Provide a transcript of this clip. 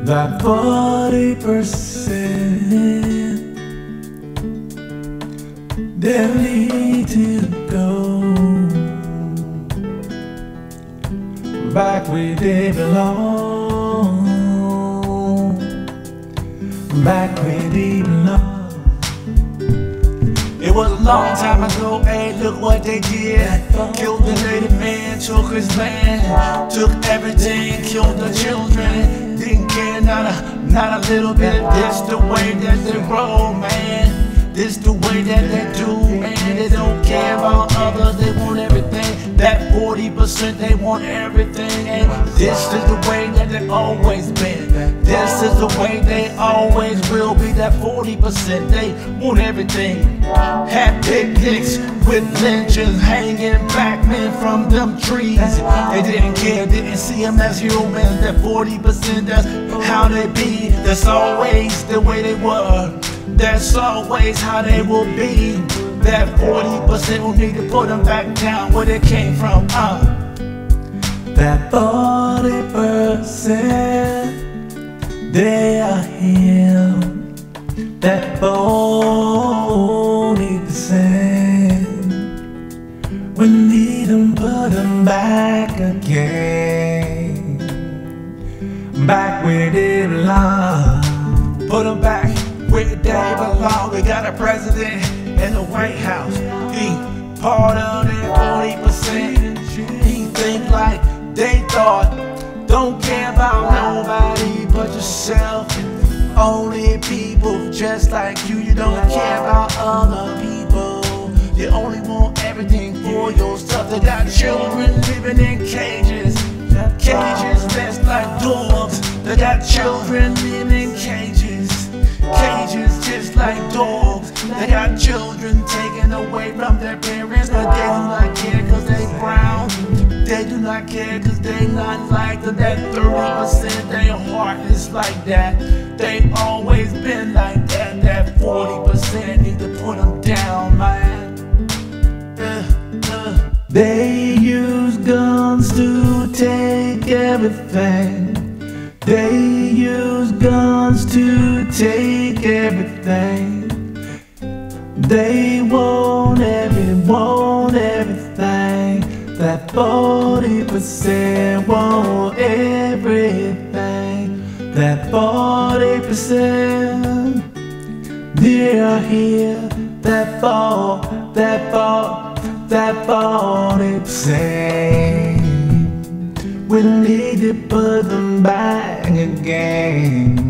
That 40% they need to go back where they belong, back where they belong. It was a long time ago, hey, look what they did. Killed the native man, took his land, took everything, killed the children. Didn't care, not a little bit. This the way that they roll, man. This the way that they do, man. They don't care about others, they want everything. That 40%, they want everything. And this is the way that they always been. This is the way they always will be. That 40%, they want everything. Had picnics with lynchers, hanging black men from them trees. They didn't care, didn't see them as humans. That 40%, that's how they be. That's always the way they were. That's always how they will be. That 40% will need to put them back down where they came from. That 40% they are here. That 40% we need them, put them back again, back where they belong. Put them back where they belong. We got a president in the White House. He part of that 40%. He think like they thought. Don't care about nobody but yourself. Only people just like you. You don't care about other people. You only want everything for yourself. They got children living in cages. Cages that's like dogs. They got children living in cages. Cages just like dogs. They got children taken away from their parents, but they do not care cause they brown. They do not care cause they not like them. That 30%, their heart is like that. They always been like that. That 40% need to put them down, man. They use guns to take everything. They use guns to take everything. They want everything. That 40% want everything. That 40% they are here. That 40% we need to put them back again.